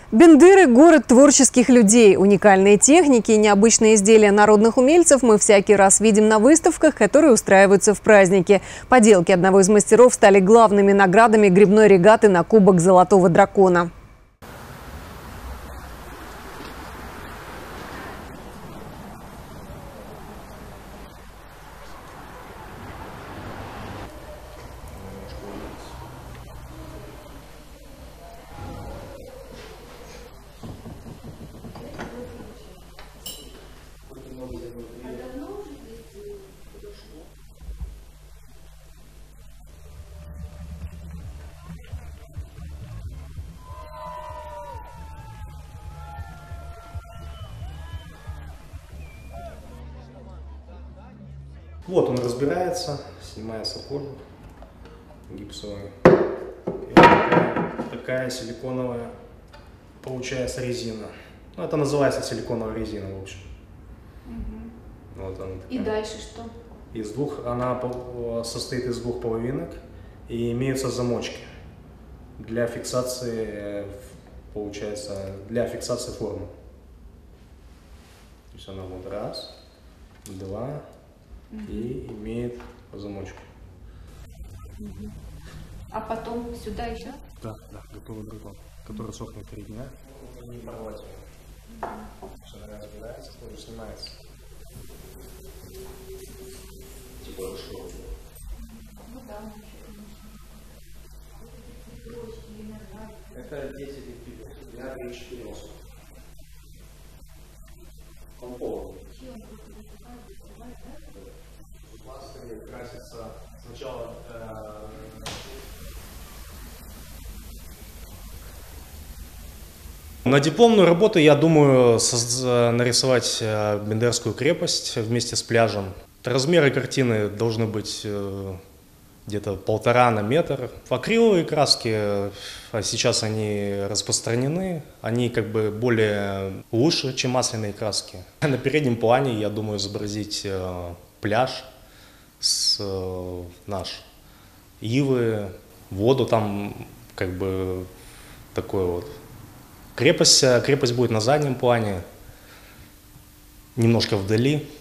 Бендеры – город творческих людей. Уникальные техники и необычные изделия народных умельцев мы всякий раз видим на выставках, которые устраиваются в праздники. Поделки одного из мастеров стали главными наградами гребной регаты на Кубок Золотого Дракона. Вот он разбирается, снимается кожа гипсовая. И вот такая силиконовая получается резина. Ну, это называется силиконовая резина, в общем. Вот она такая. И дальше что? Она состоит из двух половинок и имеются замочки для фиксации, получается, для фиксации формы. То есть она вот раз, два. И имеет замочку. А потом сюда еще? Да, готовый дракон, который сохнет 3 дня. Не порвать ее. Она разбирается, тоже снимается. Типа шоу. Ну да. Это 10 эпидов, длина 3-4 осов. Он полный. Пластырь красится сначала на дипломную работу я думаю нарисовать Бендерскую крепость вместе с пляжем. Размеры картины должны быть где-то 1,5 на метр. Акриловые краски, сейчас они распространены, они как бы лучше, чем масляные краски. На переднем плане я думаю изобразить пляж, наш ивы, воду там как бы такой вот. Крепость будет на заднем плане, немножко вдали.